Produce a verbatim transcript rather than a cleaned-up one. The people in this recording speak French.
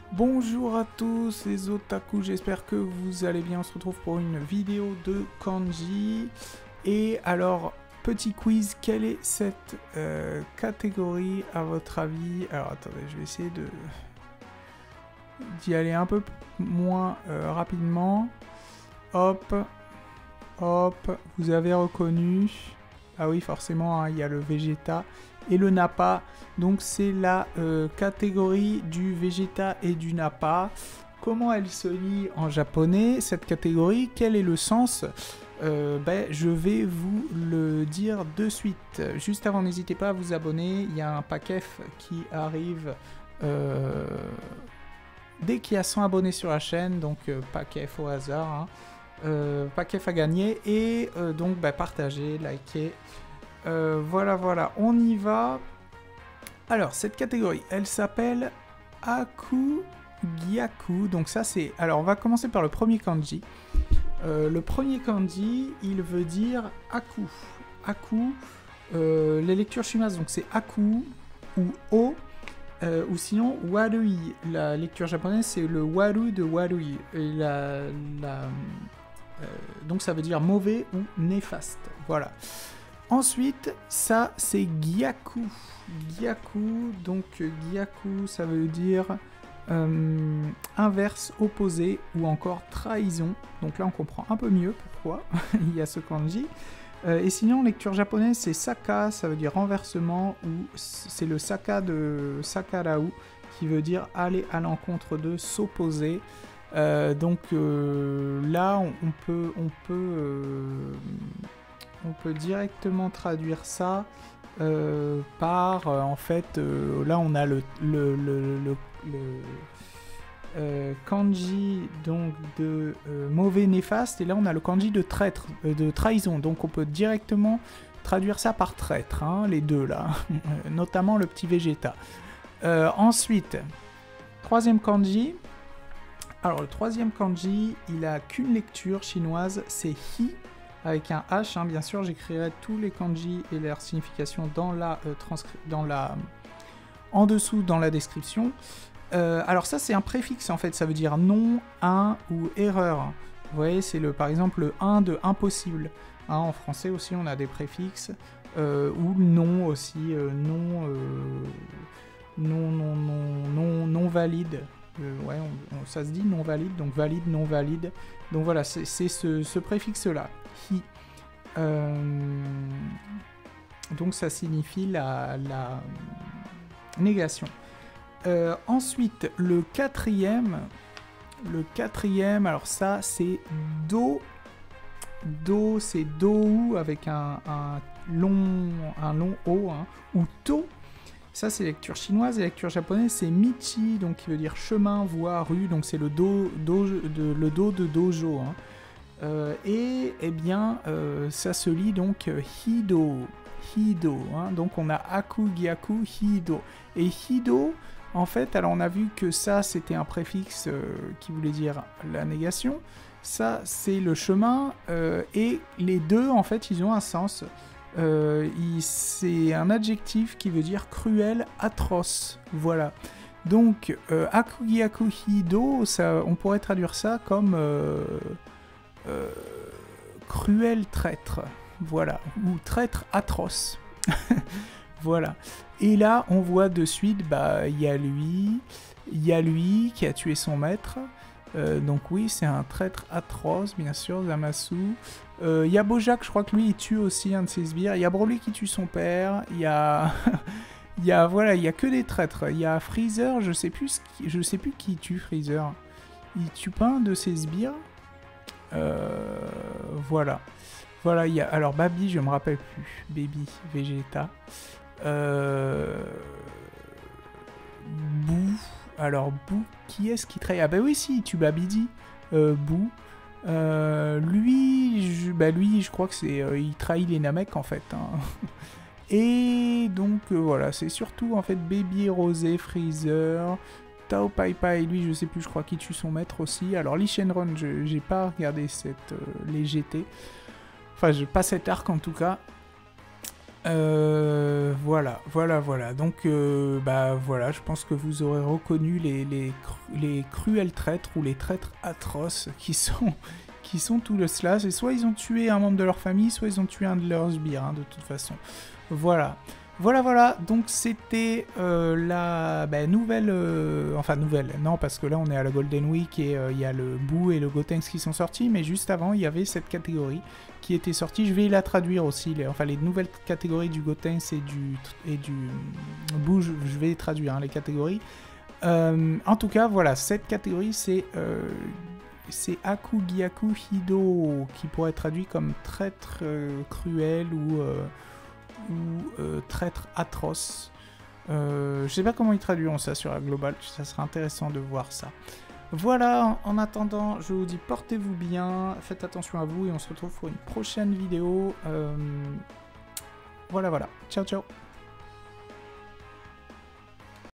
Bonjour à tous les otaku, j'espère que vous allez bien. On se retrouve pour une vidéo de kanji. Et alors, petit quiz, quelle est cette euh, catégorie à votre avis? Alors attendez, je vais essayer de d'y aller un peu moins euh, rapidement. Hop, hop, vous avez reconnu. Ah oui, forcément, hein, il y a le Vegeta et le Nappa. Donc c'est la euh, catégorie du Vegeta et du Nappa. Comment elle se lit en japonais, cette catégorie? Quel est le sens? euh, ben, Je vais vous le dire de suite. Juste avant, n'hésitez pas à vous abonner. Il y a un pack F qui arrive euh, dès qu'il y a cent abonnés sur la chaîne. Donc euh, pack F au hasard. Hein. Euh, pack F à gagner. Et euh, donc ben, partagez, likez. Euh, voilà, voilà. On y va. Alors, cette catégorie, elle s'appelle Aku Gyaku. Donc ça, c'est... Alors, on va commencer par le premier kanji. Euh, le premier kanji, il veut dire Aku. Aku, euh, les lectures chinoises, donc c'est Aku ou O, euh, ou sinon Warui. La lecture japonaise, c'est le Waru de Warui. Et la, la, euh, donc ça veut dire mauvais ou néfaste. Voilà. Ensuite, ça, c'est Gyaku. Gyaku, donc Gyaku, ça veut dire euh, inverse, opposé, ou encore trahison. Donc là, on comprend un peu mieux pourquoi il y a ce kanji. Euh, et sinon, lecture japonaise, c'est Saka, ça veut dire renversement, ou c'est le Saka de Sakarau, qui veut dire aller à l'encontre de, s'opposer. Euh, donc euh, là, on, on peut... On peut euh, On peut directement traduire ça euh, par, euh, en fait, euh, là on a le, le, le, le, le euh, kanji donc de euh, mauvais néfaste, et là on a le kanji de traître, euh, de trahison. Donc on peut directement traduire ça par traître, hein, les deux là, notamment le petit Vegeta. Euh, ensuite, troisième kanji. Alors le troisième kanji, il a qu'une lecture chinoise, c'est Hi. Avec un H, hein, bien sûr, j'écrirai tous les kanji et leur signification dans la, euh, dans la, en dessous dans la description. Euh, alors ça, c'est un préfixe en fait, ça veut dire non, un ou erreur. Vous voyez, c'est le, par exemple le un de impossible. Hein, en français aussi, on a des préfixes euh, ou non aussi, euh, non, euh, non, non, non, non, non valide. Euh, ouais, on, on, ça se dit non valide, donc valide, non valide. Donc voilà, c'est ce, ce préfixe-là. Hi. Euh, donc ça signifie la, la négation. Euh, ensuite, le quatrième, le quatrième, alors ça c'est do. Do, c'est do avec un, un long, un long O, hein, ou to. Ça, c'est lecture chinoise, et lecture japonaise, c'est Michi, donc qui veut dire chemin, voie, rue, donc c'est le do, do, de, le do de dojo. Hein. Euh, et, eh bien, euh, ça se lit donc euh, Hido, Hido, hein. Donc on a Aku, Gyaku, Hido. Et Hido, en fait, alors on a vu que ça, c'était un préfixe euh, qui voulait dire la négation. Ça, c'est le chemin, euh, et les deux, en fait, ils ont un sens. Euh, c'est un adjectif qui veut dire cruel, atroce. Voilà. Donc, euh, Akugyaku Hido, ça, on pourrait traduire ça comme euh, euh, cruel traître. Voilà. Ou traître atroce. Voilà. Et là, on voit de suite, bah, il y a lui, il y a lui qui a tué son maître. Euh, donc oui, c'est un traître atroce, bien sûr, Zamasu. Il euh, y a Bojack, je crois que lui, il tue aussi un de ses sbires. Il y a Broly qui tue son père. Il y a... Il y a, voilà, il y a que des traîtres. Il y a Freezer, je sais plus, qui, je sais plus qui tue Freezer. Il tue pas un de ses sbires. Euh, voilà. Voilà, il y a... Alors, Baby, je me rappelle plus. Baby, Vegeta. Euh... Boo... Alors, Boo, qui est-ce qui trahit? Ah bah oui, si, tu Babidi. Euh, Boo. Euh, lui, je, bah lui, je crois que c'est... Euh, il trahit les Namek, en fait. Hein. Et donc, euh, voilà, c'est surtout, en fait, Baby, Rosé, Freezer, Tao Pai Pai, lui, je sais plus, je crois qu'il tue son maître aussi. Alors, Lee Shenron, je j'ai pas regardé cette, euh, les G T. Enfin, je, pas cet arc, en tout cas. Euh, voilà, voilà, voilà. Donc, euh, bah voilà, je pense que vous aurez reconnu les, les, cru les cruels traîtres ou les traîtres atroces qui sont, qui sont tout le slash. Et soit ils ont tué un membre de leur famille, soit ils ont tué un de leurs sbires, hein, de toute façon. Voilà. Voilà, voilà, donc c'était euh, la bah, nouvelle, euh, enfin nouvelle, non parce que là on est à la Golden Week et il euh, y a le Boo et le Gotenks qui sont sortis, mais juste avant il y avait cette catégorie qui était sortie, je vais la traduire aussi, les, enfin les nouvelles catégories du Gotenks et du, et du Boo, je, je vais traduire hein, les catégories. Euh, en tout cas, voilà, cette catégorie c'est euh, c'est Akugyaku Hido, qui pourrait être traduit comme traître euh, cruel ou... Euh, ou euh, traître atroce. Euh, je sais pas comment ils traduiront ça sur la globale, ça sera intéressant de voir ça. Voilà, en attendant, je vous dis portez-vous bien, faites attention à vous et on se retrouve pour une prochaine vidéo. Euh... Voilà, voilà. Ciao, ciao.